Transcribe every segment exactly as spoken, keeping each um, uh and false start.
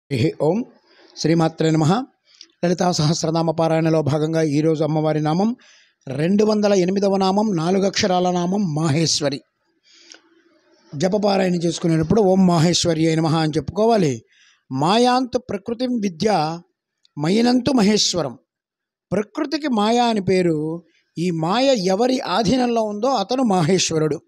హి ఓం శ్రీమాత్రే నమః. లలితా సహస్రనామ పారాయణలో భాగంగా ఈరోజు అమ్మవారి నామం రెండు వందల ఎనిమిదవ నామం, నాలుగు అక్షరాల నామం మాహేశ్వరి. జపపారాయణ చేసుకునేటప్పుడు ఓం మాహేశ్వరి అయిన నమః అని చెప్పుకోవాలి. మాయాంతు ప్రకృతిం విద్య మయినంతు మహేశ్వరం. ప్రకృతికి మాయా అని పేరు. ఈ మాయ ఎవరి ఆధీనంలో ఉందో అతను మాహేశ్వరుడు.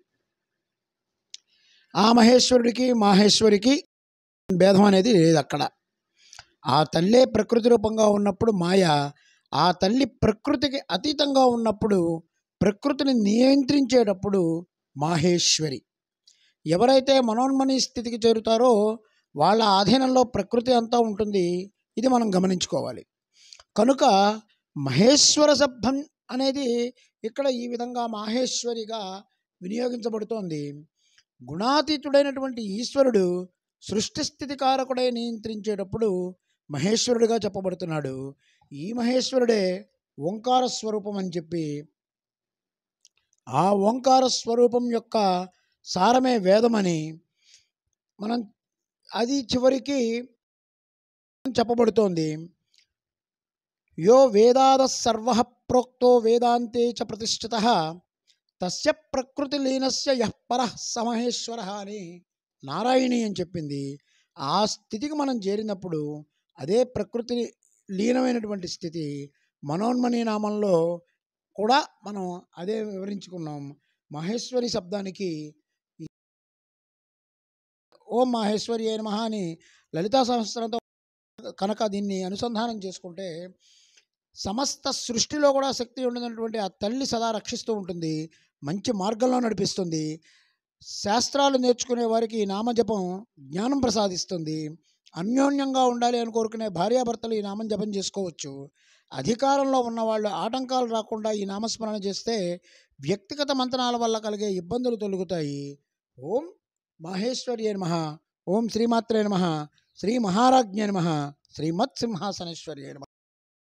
ఆ మహేశ్వరుడికి మాహేశ్వరికి భేదం అనేది లేదు. అక్కడ ఆ తల్లే ప్రకృతి రూపంగా ఉన్నప్పుడు మాయ, ఆ తల్లి ప్రకృతికి అతీతంగా ఉన్నప్పుడు, ప్రకృతిని నియంత్రించేటప్పుడు మాహేశ్వరి. ఎవరైతే మనోన్మని స్థితికి చేరుతారో వాళ్ళ ఆధీనంలో ప్రకృతి అంతా ఉంటుంది. ఇది మనం గమనించుకోవాలి. కనుక మహేశ్వర శబ్దం అనేది ఇక్కడ ఈ విధంగా మాహేశ్వరిగా వినియోగించబడుతోంది. గుణాతీతుడైనటువంటి ఈశ్వరుడు సృష్టి స్థితి కారకుడై నియంత్రించేటప్పుడు మహేశ్వరుడిగా చెప్పబడుతున్నాడు. ఈ మహేశ్వరుడే ఓంకార స్వరూపం అని చెప్పి, ఆ ఓంకార స్వరూపం యొక్క సారమే వేదమని మనం అది చివరికి చెప్పబడుతోంది. యో వేదాద సర్వ ప్రోక్తో వేదాంతే చ ప్రతిష్ఠితః తస్య ప్రకృతి లీనస్య యః పరః సమహేశ్వర అని నారాయణి అని చెప్పింది. ఆ స్థితికి మనం చేరినప్పుడు అదే ప్రకృతి లీనమైనటువంటి స్థితి. మనోన్మని నామంలో కూడా మనం అదే వివరించుకున్నాం. మహేశ్వరి శబ్దానికి ఓం మాహేశ్వరి అయిన నమః అని లలితా సహస్రంతో కనుక దీన్ని అనుసంధానం చేసుకుంటే సమస్త సృష్టిలో కూడా శక్తి ఉన్నటువంటి ఆ తల్లి సదా రక్షిస్తూ ఉంటుంది, మంచి మార్గంలో నడిపిస్తుంది. శాస్త్రాలు నేర్చుకునే వారికి ఈ నామజపం జ్ఞానం ప్రసాదిస్తుంది. అన్యోన్యంగా ఉండాలి అని కోరుకునే భార్యాభర్తలు ఈ నామం జపం చేసుకోవచ్చు. అధికారంలో ఉన్నవాళ్ళు ఆటంకాలు రాకుండా ఈ నామస్మరణ చేస్తే వ్యక్తిగత మంత్రాల వల్ల కలిగే ఇబ్బందులు తొలగుతాయి. ఓం మాహేశ్వరి నమః. ఓం శ్రీమాత్రే నమః. శ్రీ మహారాజ్ఞే నమః. శ్రీమత్ సింహాసనేశ్వరి నమః.